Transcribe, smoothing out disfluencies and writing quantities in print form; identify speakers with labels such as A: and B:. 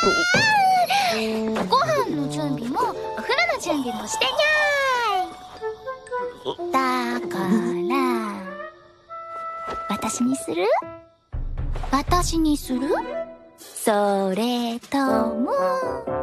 A: ご飯の準備もお風呂の準備もしてにゃーい。だから私にする？私にする？それとも